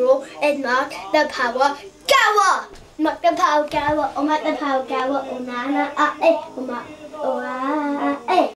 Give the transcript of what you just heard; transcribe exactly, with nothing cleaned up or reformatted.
rule is mark the power Gower. Mark the power Gower, or mark the power Gower, or nana, ah, eh, or mark.